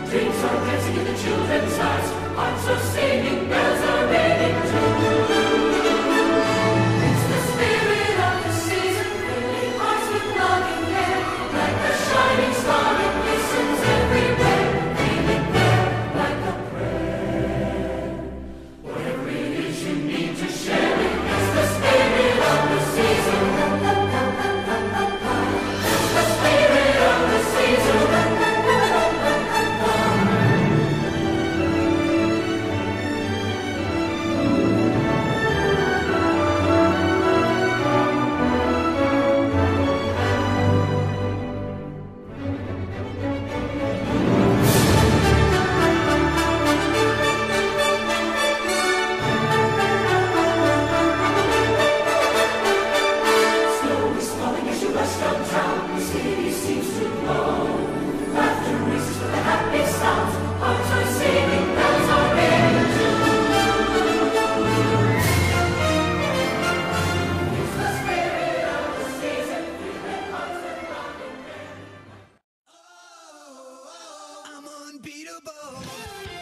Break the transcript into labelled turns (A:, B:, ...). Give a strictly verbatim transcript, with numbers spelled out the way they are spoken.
A: Dreams are dancing in the children's hearts. Hearts are singing, bells are ringing too. It's the spirit of the season, filling hearts with longing care. Like a shining star, it glistens everywhere. Feeling there, like a prayer. Whatever it is you need to share it, it's the spirit of the season. It's the spirit of the season.
B: I'm unbeatable.